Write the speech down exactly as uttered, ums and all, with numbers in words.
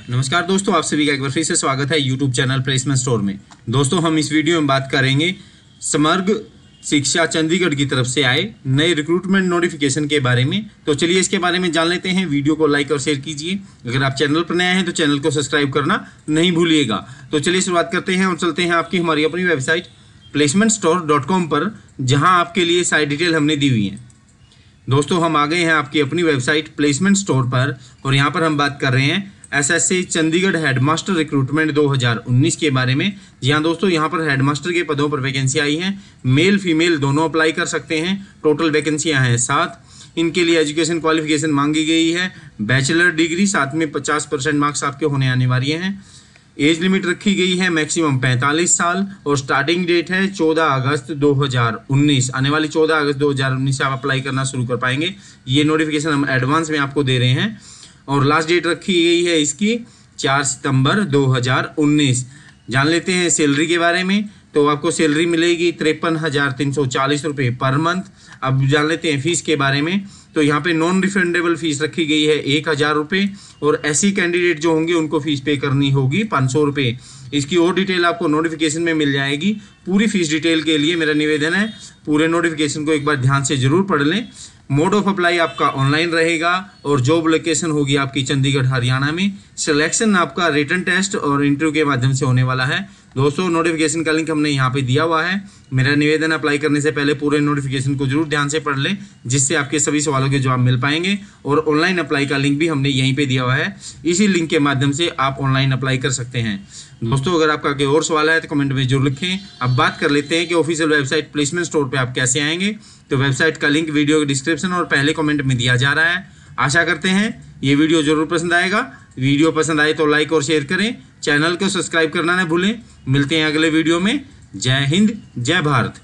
नमस्कार दोस्तों, आप सभी का एक बार फिर से स्वागत है यूट्यूब चैनल प्लेसमेंट स्टोर में। दोस्तों, हम इस वीडियो में बात करेंगे समग्र शिक्षा चंडीगढ़ की तरफ से आए नए रिक्रूटमेंट नोटिफिकेशन के बारे में। तो चलिए इसके बारे में जान लेते हैं। वीडियो को लाइक और शेयर कीजिए। अगर आप चैनल पर नए हैं तो चैनल को सब्सक्राइब करना नहीं भूलिएगा। तो चलिए शुरुआत करते हैं और चलते हैं आपकी हमारी अपनी website placement store dot com पर, जहाँ आपके लिए सारी डिटेल हमने दी हुई है। दोस्तों, हम आ गए हैं आपकी अपनी वेबसाइट प्लेसमेंट स्टोर पर और यहाँ पर हम बात कर रहे हैं एसएससी चंडीगढ़ हेडमास्टर रिक्रूटमेंट दो हज़ार उन्नीस के बारे में। जी हाँ दोस्तों, यहाँ पर हेडमास्टर के पदों पर वैकेंसी आई हैं। मेल फीमेल दोनों अप्लाई कर सकते हैं। टोटल वैकेंसियाँ हैं सात। इनके लिए एजुकेशन क्वालिफिकेशन मांगी गई है बैचलर डिग्री, साथ में पचास परसेंट मार्क्स आपके होने अनिवार्य हैं। एज लिमिट रखी गई है मैक्सिमम पैंतालीस साल और स्टार्टिंग डेट है चौदह अगस्त दो हज़ार उन्नीस। आने वाली चौदह अगस्त दो हज़ार उन्नीस से आप अप्लाई करना शुरू कर पाएंगे। ये नोटिफिकेशन हम एडवांस में आपको दे रहे हैं और लास्ट डेट रखी गई है इसकी चार सितंबर दो हज़ार उन्नीस। जान लेते हैं सैलरी के बारे में। तो आपको सैलरी मिलेगी तिरपन हज़ार तीन सौ चालीस रुपये पर मंथ। अब जान लेते हैं फीस के बारे में। तो यहाँ पे नॉन रिफंडेबल फीस रखी गई है एक हज़ार रुपये और ऐसी कैंडिडेट जो होंगे उनको फीस पे करनी होगी पाँच सौ रुपये। इसकी और डिटेल आपको नोटिफिकेशन में मिल जाएगी। पूरी फीस डिटेल के लिए मेरा निवेदन है पूरे नोटिफिकेशन को एक बार ध्यान से जरूर पढ़ लें। मोड ऑफ अप्लाई आपका ऑनलाइन रहेगा और जॉब लोकेशन होगी आपकी चंडीगढ़ हरियाणा में। सिलेक्शन आपका रिटन टेस्ट और इंटरव्यू के माध्यम से होने वाला है। दोस्तों, नोटिफिकेशन का लिंक हमने यहाँ पे दिया हुआ है। मेरा निवेदन अप्लाई करने से पहले पूरे नोटिफिकेशन को जरूर ध्यान से पढ़ लें, जिससे आपके सभी सवालों के जवाब मिल पाएंगे। और ऑनलाइन अप्लाई का लिंक भी हमने यहीं पे दिया हुआ है। इसी लिंक के माध्यम से आप ऑनलाइन अप्लाई कर सकते हैं। दोस्तों, अगर आपका कोई और सवाल है तो कमेंट में जरूर लिखें। अब बात कर लेते हैं कि ऑफिशियल वेबसाइट प्लेसमेंट स्टोर पर आप कैसे आएंगे। तो वेबसाइट का लिंक वीडियो के डिस्क्रिप्शन और पहले कमेंट में दिया जा रहा है। आशा करते हैं ये वीडियो जरूर पसंद आएगा। वीडियो पसंद आए तो लाइक और शेयर करें। चैनल को सब्सक्राइब करना न भूलें। मिलते हैं अगले वीडियो में। जय हिंद, जय भारत।